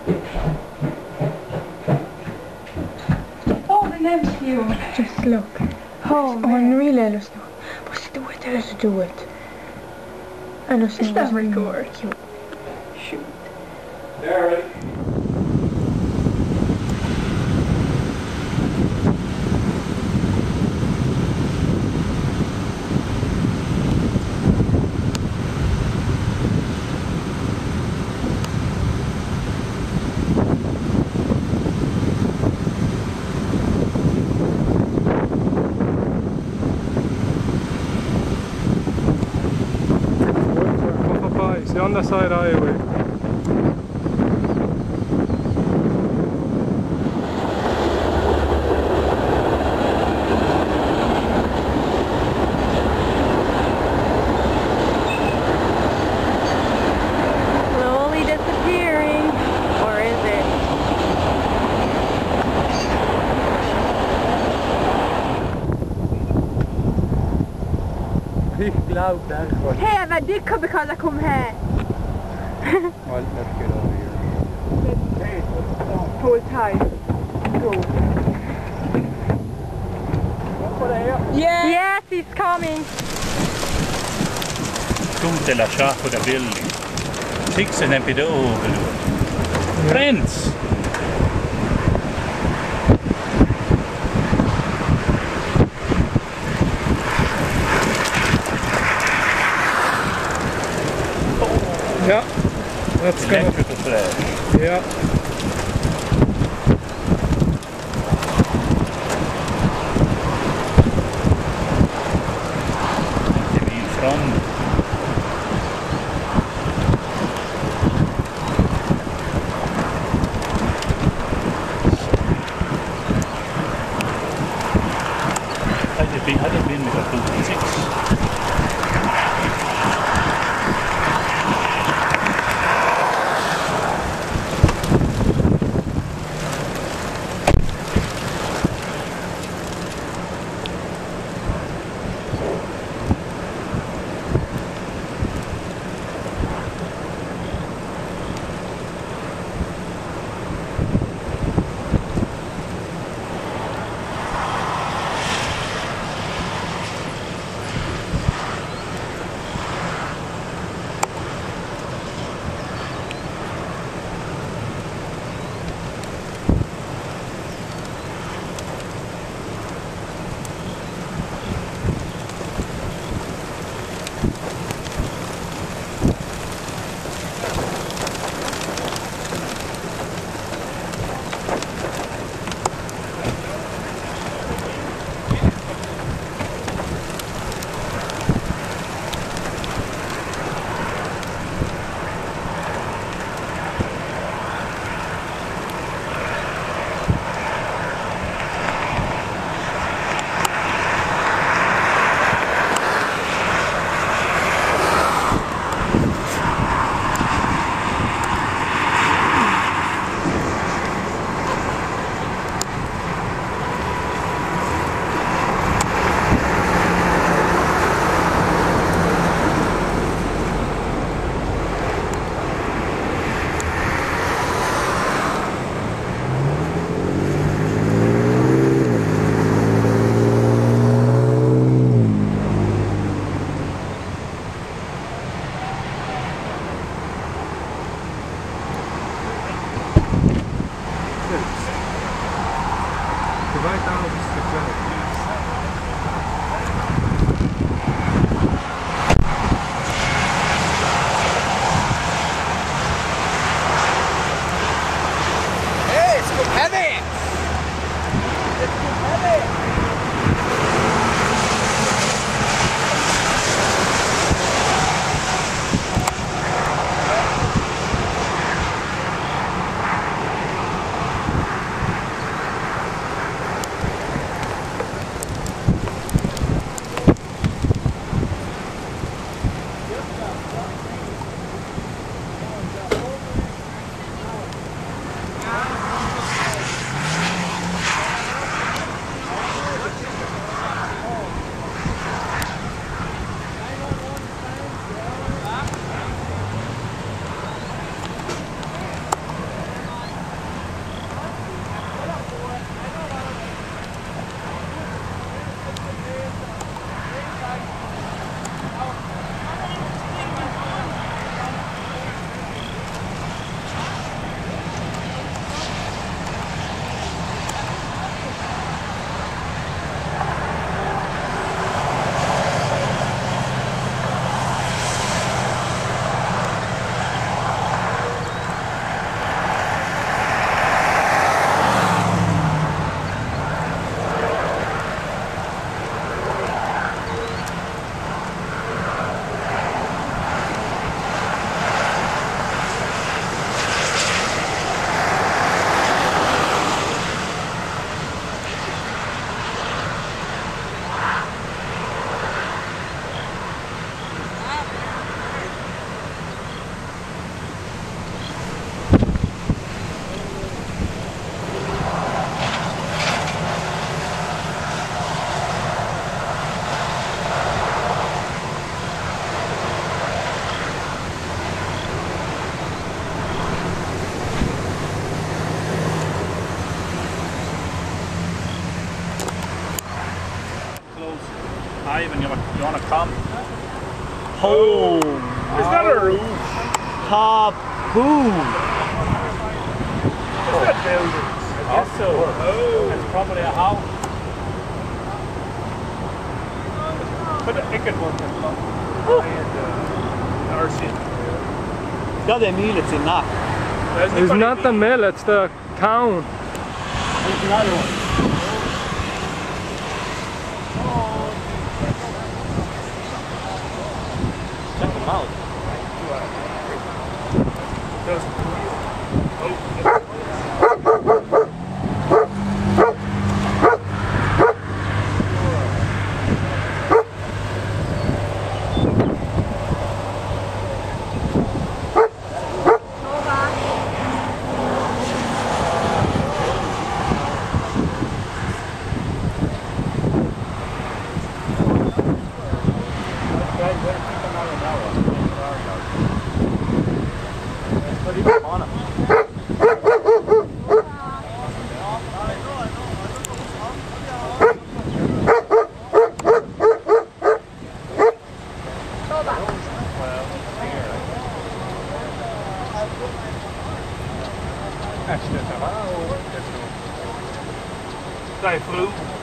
Oh, the name's you. Just look. Oh, man. Unreal, Elie. But do it, let's do it. I know. Is that record? Shoot. There, it's on the side highway. Slowly disappearing. Or is it? Big cloud there. Hey, vad det kommer kolla kom här. Well, let's get over here. Hey, Full time. Go. Yes, he's coming. Tutte lasciato da belli. Six and epido. Friends. Yeah, that's good. Electrical flash. Yeah. Det blir från. Hade det blivit med 2006. want to come? Oh, Is that a roof? harpoon. Is that buildings? I guess so. Oh. It's probably a house. But I could work in Ja, det är milet sin nack. It's not the mill, it's the town. There's another one. Check them out. Dai, fruit.